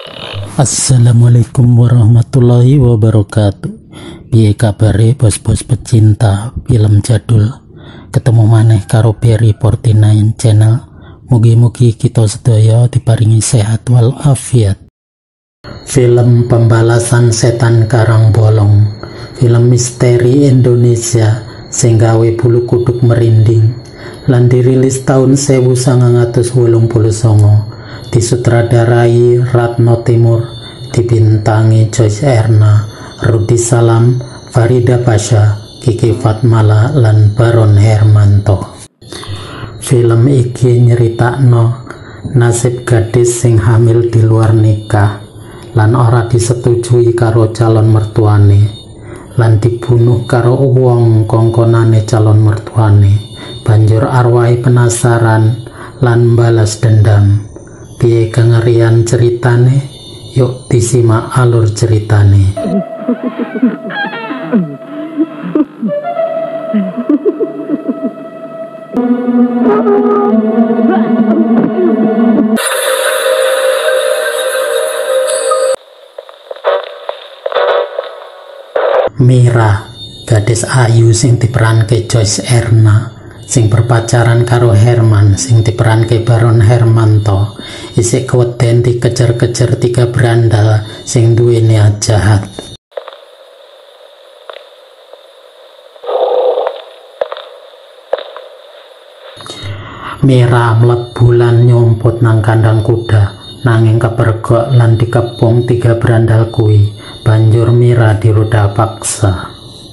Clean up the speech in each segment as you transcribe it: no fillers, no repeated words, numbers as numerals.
Assalamualaikum warahmatullahi wabarakatuh. Piye kabare bos-bos pecinta film jadul? Ketemu maneh karo Berry 49 channel. Mugi-mugi kita sedaya diparingi sehat wal afiat. Film Pembalasan Setan Karang Bolong, film misteri Indonesia sing gawe bulu kuduk merinding lan dirilis tahun 1989. Disutradarai Ratno Timur, dibintangi Joyce Erna, Rudi Salam, Farida Pasha, Kiki Fatmala lan Baron Hermanto. Film iki nyeritakno nasib gadis sing hamil di luar nikah lan ora disetujui karo calon mertuane lan dibunuh karo wong kongkonane calon mertuane. Banjur arwahe penasaran lan balas dendam. Piye kengerian ceritane? Yuk disimak alur ceritane. Mira, gadis ayu sing diperanke Joyce Erna, sing berpacaran karo Herman sing diperanke Baron Hermanto, isik keweden dikejar-kejar tiga berandal sing duwe niat jahat. Mira mlebu lan nyompot nang kandang kuda, nanging kepergok lan dikepung tiga berandal kuwi. Banjur Mira diruda paksa.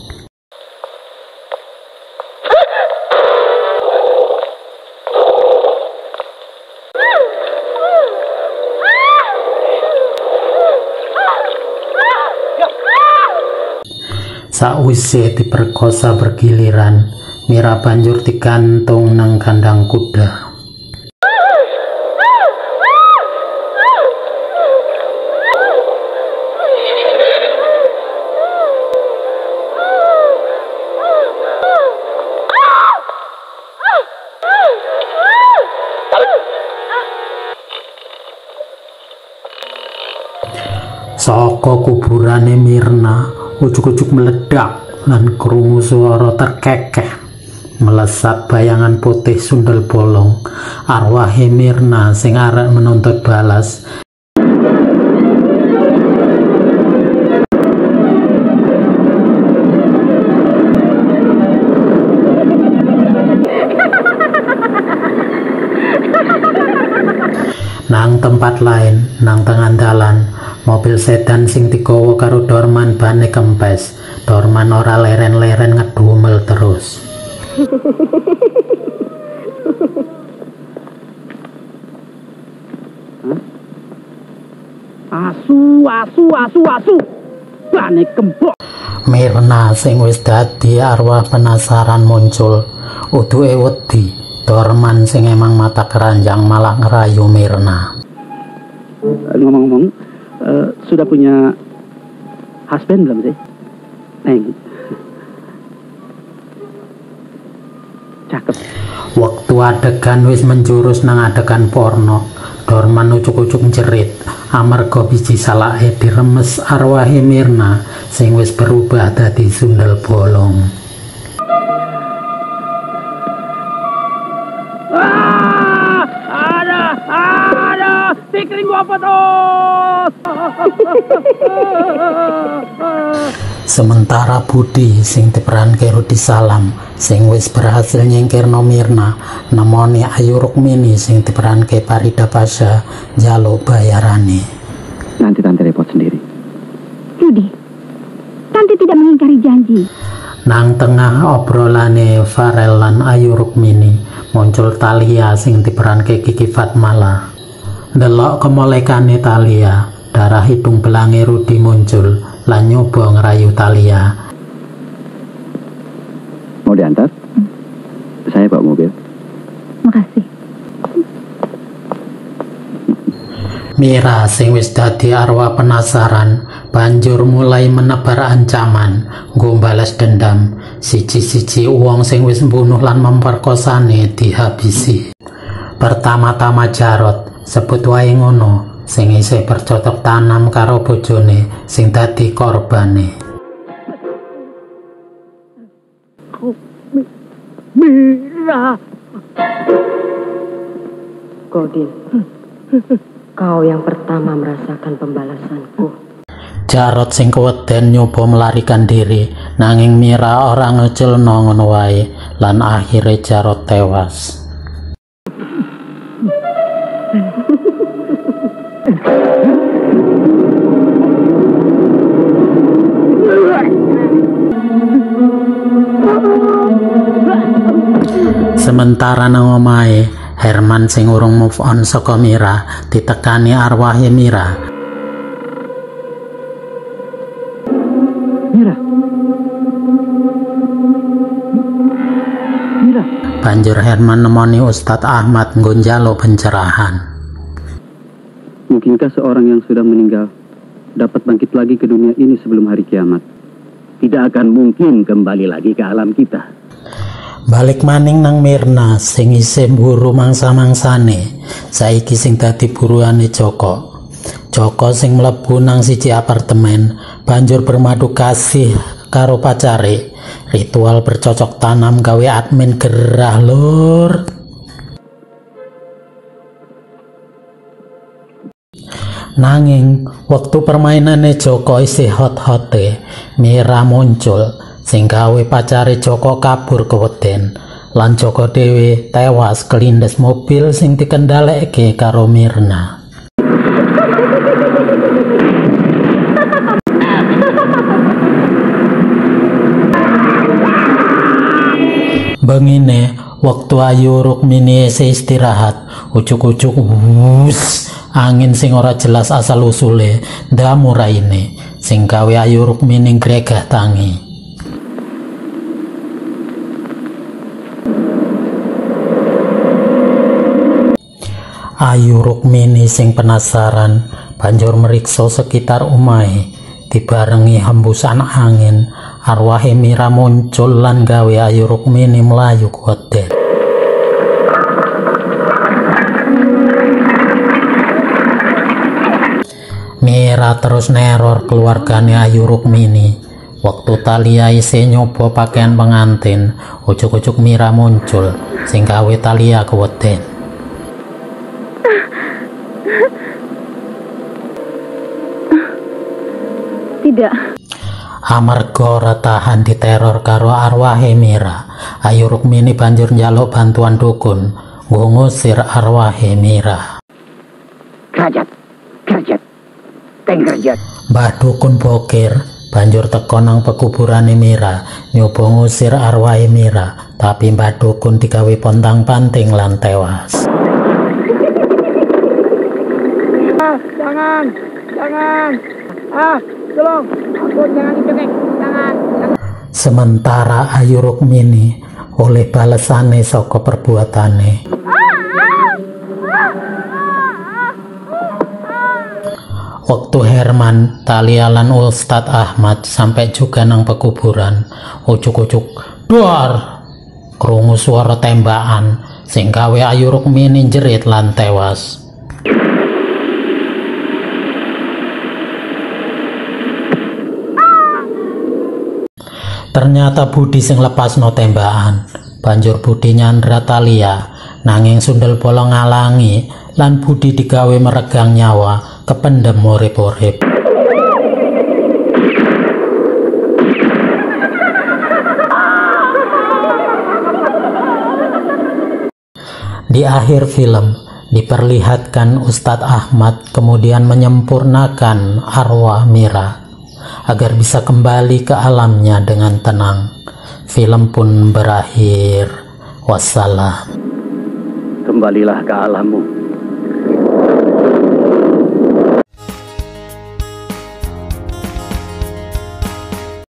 Sakwise diperkosa bergiliran, Mira banjur digantung nang kandang kuda. Saka kuburane Mirna, ujuk-ujuk meledak lan krungu swara terkekeh. Melesat bayangan putih sundel bolong, arwahe Mirna sing arek menuntut balas. Nang tempat lain, nang tengah dalan, mobil sedan sing digawa karo Dorman bane kempes. Dorman ora leren-leren ngedumel terus. Asu bane kembok. Mirna sing wis dadi arwah penasaran muncul. Uduke wedi, Dorman sing emang mata keranjang malah ngerayu Mirna. Ngomong-ngomong, sudah punya husband belum sih? Neng. Cakep. Waktu adegan wis menjurus nang adegan porno, Dorman ucuk-ucuk jerit amarga biji salake diremes arwahe Mirna sing wis berubah dadi sundel bolong. Ada, tikring gua apa tuh? Sementara Budi sing diperanke Rudi Salam sing wis berhasil nyingkirno Mirna, nemoni Ayu Rukmini sing diperanke Farida Pasha njaluk bayarane. Nanti tante repot sendiri. Rudi, tante tidak mengingkari janji. Nang tengah obrolane Farel lan Ayu Rukmini, muncul Thalia sing diperanke Kiki Fatmala. Delok kemolekane Thalia, darah hidung belange Rudi muncul lan nyoba ngerayu Thalia. Mau diantar? Saya bawa mobil. Makasih. Mira sing wis dadi arwah penasaran banjur mulai menebar ancaman nggo balas dendam. Siji-siji uang sing wis mbunuh lan memperkosane dihabisi. Pertama-tama Jarot, sebut wae ngono, sing isih bercocok tanam karo bojone sing dadi korbane. Mira. Godin, kau yang pertama merasakan pembalasanku. Jarot sing keweden nyoba melarikan diri, nanging Mira ora ngeculno ngono wae lan akhire Jarot tewas. Sementara nang omahe, Herman sing urung move on saka Mira ditekani arwahe Mira. Mira. Banjur Herman nemoni Ustadz Ahmad nggo njalo pencerahan. Mungkinkah seorang yang sudah meninggal dapat bangkit lagi ke dunia ini sebelum hari kiamat? Tidak akan mungkin kembali lagi ke alam kita. Balik maning nang Mirna sing isih mburu mangsa-mangsane, saiki sing dadi buruane Joko. Joko sing mlebu nang siji apartemen banjur bermadu kasih karo pacare. Ritual bercocok tanam gawe admin gerah lur. Nanging waktu permainane Joko isih hot-hote, Mira muncul sing gawe pacare Joko kabur keweden lan Joko dhewe tewas kelindes mobil sing dikendhaleke karo Mirna. Bengine waktu Ayu Rukmini isih istirahat, ucuk-ucuk angin sing ora jelas asal usule ndamu raine sing gawe Ayu Rukmini gregah tangi. Ayu Rukmini sing penasaran banjur meriksa sekitar omahe. Dibarengi hembusan angin, arwahe Mira muncul lan gawe Ayu Rukmini melayu kuweden. Mira terus neror keluargane Ayu Rukmini. Waktu Talia isih nyoba pakaian pengantin, ujuk-ujuk Mira muncul sing gawe Talia kuweden. Tidak. Amarga ora tahan diteror karo arwahe Mira, Ayu Rukmini banjur njaluk bantuan dukun nggo ngusir arwahe Mira. Kerajat, kerajat. Mbah dukun Bokir banjur teko nang pekuburane Mira nyoba ngusir arwahe Mira, tapi mbah dukun digawe pontang-panting lan tewas. Jangan. Tolong, aku jangan dicekek, jangan. Sementara Ayu Rukmini oleh balesane saka perbuatane. Waktu Herman, Talia lan Ustadz Ahmad sampai juga nang pekuburan, ujuk-ujuk duar krungu suara tembakan sing gawe Ayu Rukmini jerit lan tewas. Ternyata Budi sing lepasno tembakan. Banjur Budi nyandra Talia, nanging sundel bolong ngalangi lan Budi digawe meregang nyawa, kependem urip-urip. Di akhir film diperlihatkan Ustadz Ahmad kemudian menyempurnakan arwah Mira agar bisa kembali ke alamnya dengan tenang. Film pun berakhir. Wassalam. Kembalilah ke alammu.